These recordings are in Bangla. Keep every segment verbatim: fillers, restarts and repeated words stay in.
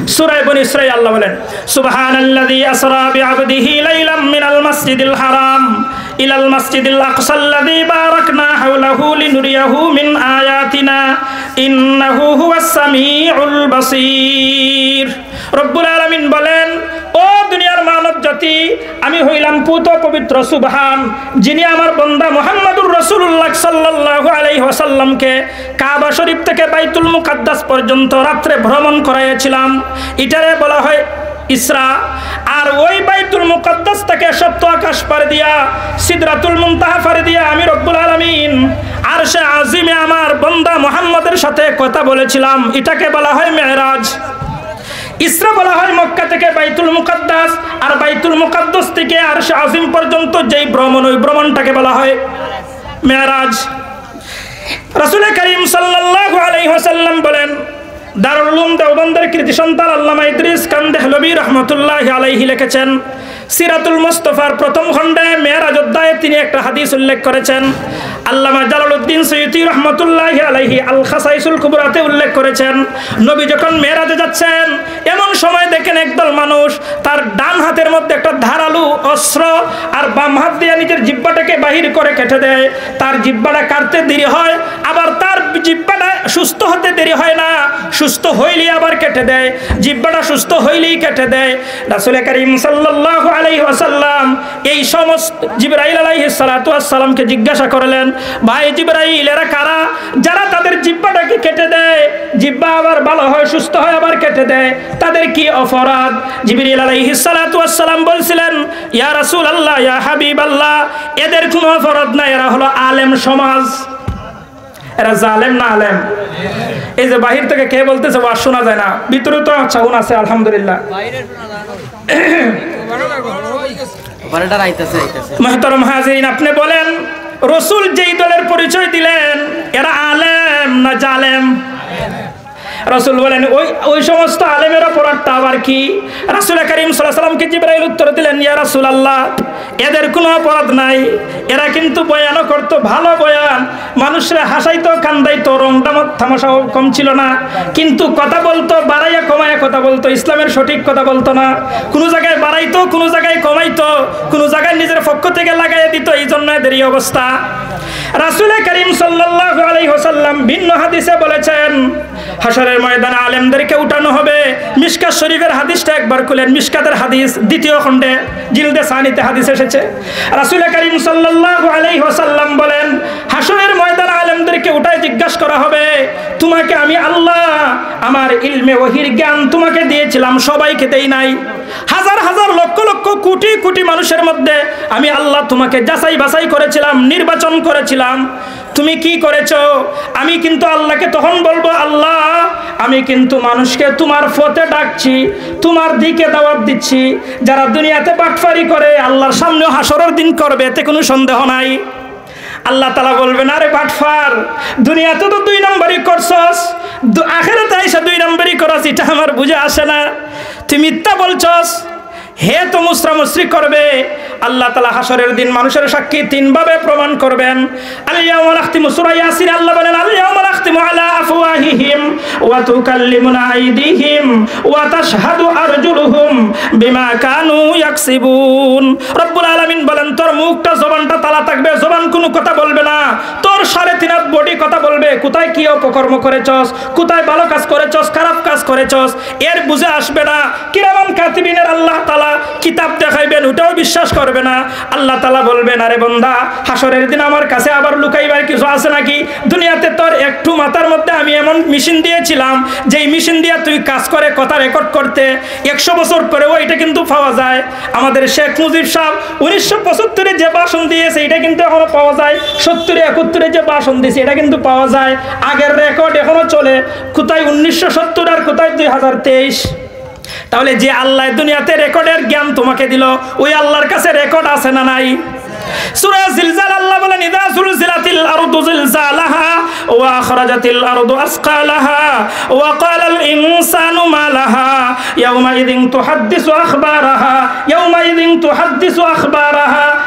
সূরা বনী ইসরাঈল আল্লাহ বলেন সুবহানাল্লাযী আসরা বিআবদিহি লাইলাম মিনাল মাসজিদিল হারাম ইলাল মাসজিদিল আকসাল্লাযী বারাকনা হাওলাহু লিনুরিয়াহু মিন আয়াতিনা ইন্নাহু হুয়াস সামিউল বাসীর। রব্বুল আলামিন বলেন, ও দুনিয়ার মানব জাতি, আমি হইলাম পুত পবিত্র সুবহান, যিনি আমার বান্দা মুহাম্মদুর রাসূলুল্লাহ সাল্লাল্লাহু আলাইহি ওয়াসাল্লামকে কাবা শরীফ থেকে বাইতুল মুকাদ্দাস পর্যন্ত রাত্রে ভ্রমণ করাইয়াছিলাম। এটারে বলা হয় ইসরা। আর ওই বাইতুল মুকাদ্দাস থেকে সপ্ত আকাশ পার দিয়া সিদরাতুল মুনতাহা পার দিয়া আমি রব্বুল আলামিন আরশে আজিমে আমার বান্দা মুহাম্মদের সাথে কথা বলেছিলাম। এটাকে বলা হয় মেরাজ। ইসরা বলা হয় মক্কা থেকে বাইতুল মুকাদ্দাস, আর বাইতুল মুকাদ্দাস থেকে আরশে আজিম পর্যন্ত যেই ভ্রমণ, ওই ভ্রমণটাকে বলা হয় মেরাজ। রাসূল করিম সাল্লাল্লাহু আলাইহি ওয়াসাল্লাম বলেন, দারুল উলুম দেওবন্দের কৃতি সন্তান আল্লামা ইদ্রিস কান্দেহলভী রহমতুল্লাহি আলাইহি লিখেছেন, সিরাতুল মুস্তাফার প্রথম খণ্ডে মেরাজ অধ্যায়ে তিনি একটা হাদিস উল্লেখ করেছেন। আল্লামা জালালউদ্দিন সৈয়দী রহমতুল্লাহি আলাইহি আল খাসাইসুল কুবরাতে উল্লেখ করেছেন, নবী যখন মেরাজে যাচ্ছেন এমন সময় দেখেন একদল মানুষ তার ডান হাতের মধ্যে একটা ধারালো অস্ত্র আর বাম হাত দিয়ে নিজের জিহ্বাটাকে বাহির করে কেটে দেয়। তার জিহ্বাটা কাটতে দেরি হয়, আবার তার জিহ্বাটা সুস্থ হতে দেরি হয় না, সুস্থ হইলেই আবার কেটে দেয়, জিহ্বাটা সুস্থ হইলেই কেটে দেয়। রাসূল করিম সাল্লাল্লাহু আলাইহি ওয়াসাল্লাম এই সমস্ত জিবরাইল আলাইহিস সালাতু ওয়াস সালামকে জিজ্ঞাসা করলেন, ভাই জিবরাইল, এরা কারা যারা তাদের জিহ্বাটাকে কেটে দেয়, জিহ্বা আবার ভালো হয়, সুস্থ হয়, আবার কেটে দেয়, তাদের কি অপরাধ? জিবরাইল আলাইহিস সালাতু ওয়াস সালাম বলছিলেন, ইয়া রাসূলুল্লাহ, ইয়া হাবিবাল্লাহ, এদের কোনো অপরাধ নাই, এরা হলো আলেম সমাজ। এরা জালেম না আলেম? এই যে বাহির থেকে কে বলতেছে ওয়াজ শোনা যায় না, ভিতরে তো চাউন আছে আলহামদুলিল্লাহ। মুহতারাম হাজিরিন, আপনি বলেন রাসূল যেই দলের পরিচয় দিলেন এরা আলেম না জালেম? রাসূল বলেন ওই ওই সমস্ত আলেমের অপরাধটা আবার কি? রাসূল করিম সাল্লাল্লাহু আলাইহি ওয়াসাল্লামকে জিবরাইল উত্তর দিলেন, ইয়া রাসূলুল্লাহ, এদের কোনো অপরাধ নাই, এরা কিন্তু বয়ানও করতো, ভালো বয়ান, মানুষরা হাসাইতো, কান্দাইতো, রংটা তামাশাও কম ছিল না, কিন্তু কথা বলতো বাড়াইয়া কমাইয়া কথা বলতো, ইসলামের সঠিক কথা বলতো না, কোনো জায়গায় বাড়াইতো, কোনো জায়গায় কমাইতো, কোনো জায়গায় নিজের পক্ষ থেকে লাগাইয়া দিত, এই জন্য এদের এই অবস্থা। রাসূল করিম সাল্লাল্লাহু আলাইহি ওয়াসাল্লাম ভিন্ন হাদিসে বলেছেন, হাশরের ময়দানে আলেমদেরকে উঠানো হবে। মিশকাত শরীফের হাদিসটা একবার খুলেন, মিশকাতের হাদিস দ্বিতীয় খণ্ডে জিলদে সানিতে হাদিস এসেছে। রাসূল করিম সাল্লাল্লাহু আলাইহি ওয়াসাল্লাম বলেন, হাশরের ময়দানে আলেমদেরকে উঠায় জিজ্ঞাসা করা হবে, তোমাকে আমি আল্লাহ আমার ইলমে ওহীর জ্ঞান তোমাকে দিয়েছিলাম, সবাইকে দেই নাই, হাজার হাজার লক্ষ লক্ষ কোটি কোটি মানুষের মধ্যে আমি আল্লাহ তোমাকে যাচাই বাছাই করেছিলাম, নির্বাচন করেছিলাম, তুমি কি করেছো? আমি কিন্তু আল্লাহকে তখন বলবো, আল্লাহ আমি কিন্তু মানুষকে তোমার পথে ডাকছি, তোমার দিকে দাওয়াত দিচ্ছি। যারা দুনিয়াতে বাটফারি করে আল্লাহর সামনেও হাসরের দিন করবে, এতে কোনো সন্দেহ নাই। আল্লাহ তাআলা বলবেন, আরে বাটফার, দুনিয়াতে তো দুই নম্বরই করছস, আখিরাতে এসে দুই নম্বরই করছ, এটা আমার বুঝে আসে না, তুই মিথ্যা বলছস, হে তো মুসরামুসরি করবে। আল্লাহ তাআলা হাশরের দিন মানুষের সাক্ষী তিন ভাবে প্রমাণ করবেন। আল ইয়াউমা নাখতিমু সূরা ইয়াসিন আল্লাহ বলেন, আল ইয়াউমা নাখতিমু আলা আফওয়াহিহিম ওয়া তুকাল্লিমুনা আইদিহিম ওয়া তাশহাদু আরজুলুহুম বিমা কানু ইয়াকসিবুন। রব্বুল আলামিন বলেন, তোর মুখটা, জবানটা তালা থাকবে, জবান কোনো কথা বলবে না, তোর সাড়ে তিন হাত বডি কথা বলবে, কোথায় কি অপকর্ম করেছস, কোথায় ভালো কাজ করেছস, খারাপ কাজ করেছস, এর বুঝে আসবে না। কিরামান কাতিবিনের আল্লাহ তাআলা কিতাব দেখাইবেন, ওটাও বিশ্বাস করবে না। আল্লাহ তাআলা বলবেন, আরে বান্দা, হাশরের দিন আমার কাছে আবার লুকাইবার কিছু আছে নাকি? দুনিয়াতে তোর একটু মাথার মধ্যে আমি এমন মেশিন দিয়েছিলাম, যেই মেশিন দিয়ে তুই কাজ করে কথা রেকর্ড করতে একশো বছর পরেও এটা কিন্তু পাওয়া যায়। আমাদের শেখ মুজিব সাহেব উনিশশো পঁচাত্তরে যে ভাষণ দিয়েছে এটা কিন্তু এখনো পাওয়া যায়, সত্তরে একাত্তরে যে ভাষণ দিয়েছে এটা কিন্তু পাওয়া যায়, আগের রেকর্ড এখনো চলে, কোথায় উনিশশো সত্তর আর কোথায় দুই হাজার তেইশ। তাহলে যে আল্লাহ দুনিয়াতে রেকর্ডের জ্ঞান তোমাকে দিল, ওই আল্লাহর কাছে রেকর্ড আছে না নাই? সূরা জিলজাল আল্লাহ বলেন, ইযা সুলজিলাতিল আরদু জিলজালাহা ওয়া আখরাজাতিল আরদু আসকালাহা ওয়া ক্বালাল ইনসানু মা লাহা ইয়াউমা ইযিন তুহাদ্দিসু আখবারাহা ইয়াউমা ইযিন তুহাদ্দিসু আখবারাহা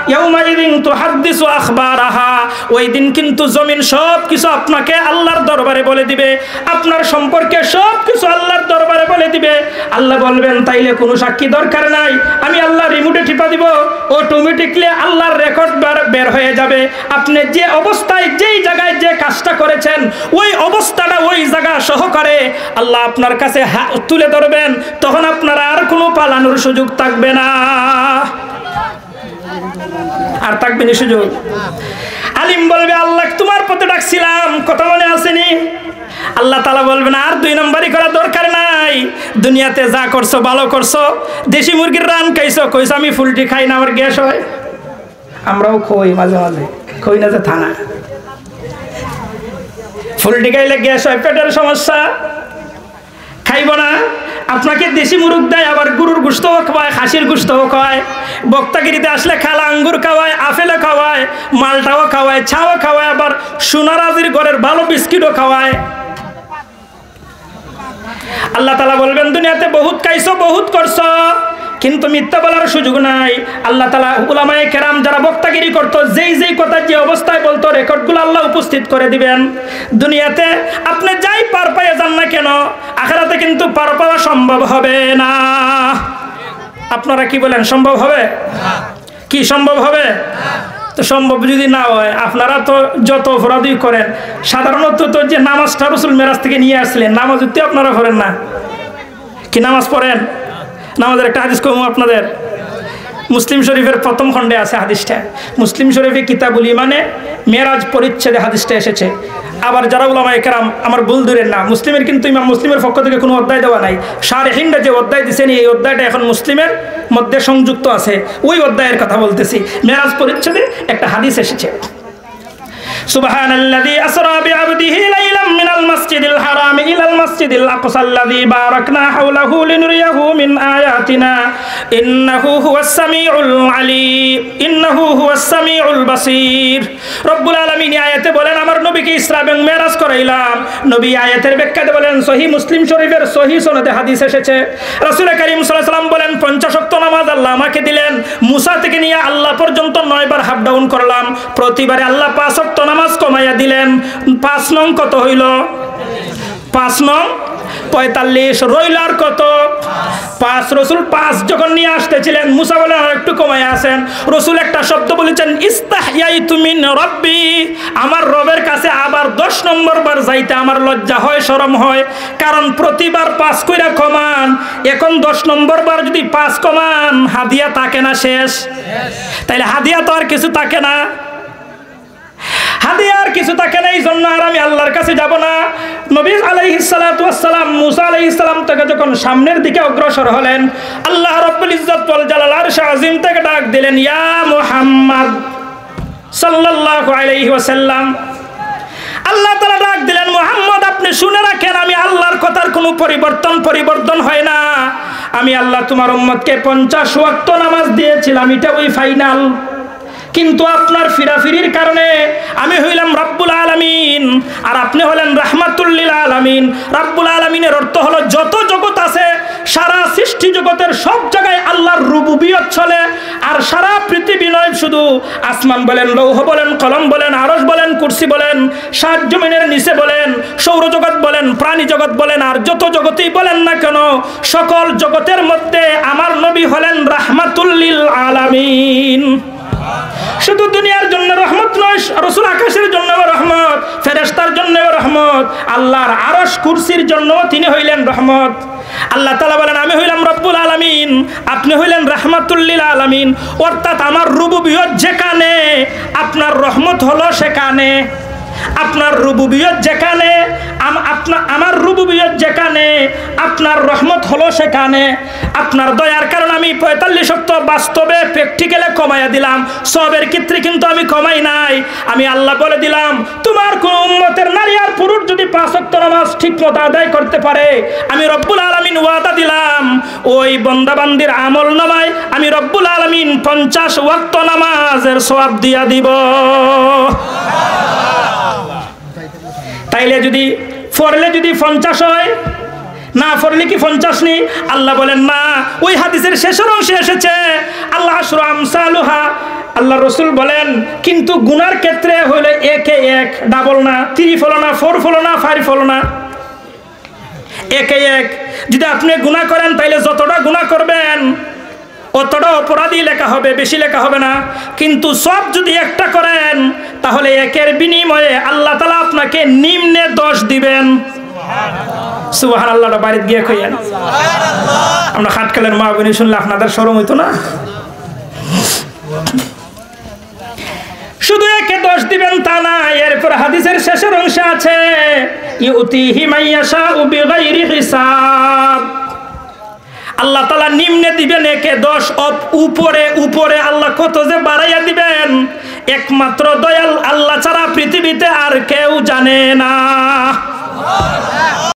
ইয়াউমাইযিন তুহাদ্দিসু আখবারাহা, ওই দিন কিন্তু জমিন সব কিছু আপনাকে আল্লাহর দরবারে বলে দিবে, আপনার সম্পর্কে সব কিছু আল্লাহর দরবারে বলে দিবে। আল্লাহ বলবেন তাইলে কোনো সাক্ষী দরকার নাই, আমি আল্লাহ রিমোটে টিপা দিব, অটোমেটিকলি আল্লাহর রেকর্ড বের হয়ে যাবে। আপনি যে অবস্থায় যেই জায়গায় যে কাজটা করেছেন ওই অবস্থাটা ওই জায়গা সহকারে আল্লাহ আপনার কাছে তুলে ধরবেন, তখন আপনার আর কোনো পালানোর সুযোগ থাকবে না, আর থাকবে না সুযোগ। আলিম বলবে আল্লাহ তোমার পথে ডাকছিলাম, কথা মনে আসেনি? আল্লাহ তাআলা বলবেন আর দুই নম্বরই করা দরকার নাই, দুনিয়াতে যা করছো ভালো করছো, দেশি মুরগির রান খাইছো, কইছো আমি ফুলটি খাই না আমার গ্যাস হয়, আমরাও খই মাঝে মাঝে, খই না যে থানা, ফুলটি খাইলে গ্যাস হয়, পেটের সমস্যা, খাইব না। আপনাকে দেশি মুরগ দেয়, আবার গরুর গোশতও খাওয়ায়, খাসির গোশতও খাওয়ায়, বক্তাগিরিতে আসলে খালা আঙ্গুর খাওয়ায়, আপেলও খাওয়ায়, মালটাও খাওয়ায়, ছাও খাওয়ায়, আবার সোনারাজির ঘরের ভালো বিস্কিটও খাওয়ায়। আল্লাহ তাআলা বলবেন দুনিয়াতে বহুত খাইছো বহুত করছো, কিন্তু মিথ্যা বলার সুযোগ নাই। আল্লাহ তাআলা উলামায়ে কেরাম যারা বক্তাগিরি করতো, যেই যেই কথা যে অবস্থায় বলতো রেকর্ডগুলো আল্লাহ উপস্থিত করে দিবেন। দুনিয়াতে আপনি যাই পার পেয়ে যান না কেন, আখিরাতে কিন্তু পার পাওয়া সম্ভব হবে না। আপনারা কি বলেন, সম্ভব হবে? কি সম্ভব হবে? তো সম্ভব যদি না হয়, আপনারা তো যত অপরাধী করেন, সাধারণত তো যে নামাজটা রাসূল মেরাজ থেকে নিয়ে আসলেন, নামাজ উঠতে আপনারা পড়েন না, কি নামাজ পড়েন? নামাজের একটা হাদিস কম আপনাদের, মুসলিম শরীফের প্রথম খণ্ডে আছে হাদিসটা। মুসলিম শরীফে কিতাবুল ইমানে মেরাজ পরিচ্ছেদে হাদিসটা এসেছে। আবার যারা উলামায়ে কেরাম আমার ভুল ধরেন না, মুসলিমের কিন্তু ইমাম মুসলিমের পক্ষ থেকে কোনো অধ্যায় দেওয়া নাই, শারহিনরা যে অধ্যায় দিয়েছেন এই অধ্যায়টা এখন মুসলিমের মধ্যে সংযুক্ত আছে, ওই অধ্যায়ের কথা বলতেছি। মেরাজ পরিচ্ছেদে একটা হাদিস এসেছে, সুবহানাল্লাযী আসরা বিআবদিহি লাইলাম মিনাল মাসজিদিল হারাম ইলাল মাসজিদিল আকসাল্লাযী বারাকনা হাওলাহু লিনুরিয়াহু মিন আয়াতিনা ইন্নাহু হুয়াস সামিউল আলীম ইন্নাহু হুয়াস সামিউল বাসীর। রব্বুল আলামিন আয়াতে বলেন আমার নবীকে ইসরা এবং মেরাজ করাইলাম। নবী আয়াতের ব্যাখ্যাতে বলেন সহিহ মুসলিম শরীফের সহিহ সনদে হাদিস এসেছে, রাসূল কারীম সাল্লাল্লাহু আলাইহি ওয়াসাল্লাম বলেন পঞ্চাশ ওয়াক্ত নামাজ আল্লাহ আমাকে দিলেন, মুসা থেকে নিয়ে আল্লাহ পর্যন্ত নয় বার হাফ ডাউন করলাম, প্রতিবারে আল্লাহ পাঁচ ওয়াক্ত নামাজ কমাইয়া দিলেন। পাঁচ নং কত হইল? পাঁচ নং পঁয়তাল্লিশ রইল আর কত? পাঁচ। রসুল পাঁচ যখন নিয়ে আসতেছিলেন, মুসা বলে একটু কমাইয়া আসেন। রসুল একটা শব্দ বলেছেন ইস্তাহইয়াইতু মিন রব্বি, আমার রবের কাছে আবার দশ নম্বর বার যাইতে আমার লজ্জা হয়, শরম হয়, কারণ প্রতিবার পাঁচ কইরা কমান, এখন দশ নম্বর বার যদি পাঁচ কমান হাদিয়া থাকে না শেষ? তাইলে হাদিয়া তো আর কিছু থাকে না, হাদিয়ার কিছু থাকে না, এই জন্য আর আমি আল্লাহর কাছে যাব না। নবী আলাইহিস সালাতু ওয়াস সালাম মুসা আলাইহিস সালাম থেকে যখন সামনের দিকে অগ্রসর হলেন, আল্লাহ রাব্বুল ইজ্জত ওয়াল জালাল আরশ আজিম থেকে ডাক দিলেন ইয়া মুহাম্মদ সাল্লাল্লাহু আলাইহি ওয়াসাল্লাম। আল্লাহ তাআলা ডাক দিলেন মুহাম্মদ আপনি শুনে রাখেন, আমি আল্লাহর কথার কোনো পরিবর্তন পরিবর্তন হয় না। আমি আল্লাহ তোমার উম্মতকে পঞ্চাশ ওয়াক্ত নামাজ দিয়েছিলাম, এটা ওই ফাইনাল, কিন্তু আপনার ফিরাফিরির কারণে আমি হইলাম রব্বুল আলামিন আর আপনি হলেন রাহমাতুল লিল আলামিন। রব্বুল আলামিনের অর্থ হলো যত জগৎ আছে, সারা সৃষ্টি জগতের সব জায়গায় আল্লাহর রুবুবিয়ত চলে, আর সারা পৃথিবী নয়, শুধু আসমান বলেন, লৌহ বলেন, কলম বলেন, আরশ বলেন, কুরসি বলেন, সাত জমিনের নিচে বলেন, সৌরজগৎ বলেন, প্রাণী জগৎ বলেন, আর যত জগতেই বলেন না কেন, সকল জগতের মধ্যে আমার নবী হলেন রাহমাতুল লিল আলামিন। শুধু দুনিয়ার জন্য রহমত নয়, রাসূল আকাশের জন্য রহমত, ফেরেশতার জন্য রহমত, আল্লাহর আরশ কুরসির জন্য তিনি হইলেন রহমত। আল্লাহ তাআলা বলেন আমি হইলাম রব্বুল আলামিন, আপনি হইলেন রাহমাতুল লিল আলামিন, অর্থাৎ আমার রুবুবিয়ত যেখানে আপনার রহমত হলো সেখানে, আপনার রুবুবিয়ত যেখানে আপনার আমার রুবুবিয়ত যেখানে আপনার রহমত হলো সেখানে। আপনার দয়ার কারণে আমি পঁয়তাল্লিশ ওয়াক্ত বাস্তবে প্র্যাকটিক্যালে কমাইয়া দিলাম, সবের ক্ষেত্রে কিন্তু আমি কমাই নাই। আমি আল্লাহ বলে দিলাম তোমার কোন উম্মতের নারী আর পুরুষ যদি পাঁচ ওয়াক্ত নামাজ ঠিকমতো আদায় করতে পারে, আমি রব্বুল আলামিন ওয়াদা দিলাম ওই বান্দাবান্দির আমল নামায় আমি রব্বুল আলামিন পঞ্চাশ ওয়াক্ত নামাজের সওয়াব দিয়া দিব। তাইলে যদি পড়লে যদি পঞ্চাশ হয়, না পড়লে কি পঞ্চাশ নেই? আল্লাহ বলেন না, ওই হাদিসের শেষের অংশে এসেছে আল্লাহ আশরু আমসালুহা আল্লাহ রসুল বলেন কিন্তু গুনার ক্ষেত্রে হইলে একে এক, ডাবল না, থ্রি ফলো না, ফোর ফলো না, ফাইভ ফলো না, একে এক। যদি আপনি গুনাহ করেন তাইলে যতটা গুনাহ করবেন অতটা অপরাধী লেখা হবে, বেশি লেখা হবে না। কিন্তু সব যদি একটা করেন তাহলে একের বিনিময়ে আল্লাহ তাআলা আপনাকে নিম্নে দশ দিবেন। সুবহানাল্লাহ। বাড়িতে গিয়ে কইয়েন সুবহানাল্লাহ। আমরা খাটকালের মা বোন শুনলে আপনাদের শরম হইতো না? শুধু একে দোষ দিবেন তা না, এরপর হাদিসের শেষের অংশে আছে ইউতিহি মাইয়াশাউ বিগাইরি হিসাব। আল্লাহ তাআলা নিম্নে দিবেন একে দশ, উপরে উপরে আল্লাহ কত যে বাড়াইয়া দিবেন একমাত্র দয়াল আল্লাহ ছাড়া পৃথিবীতে আর কেউ জানে না।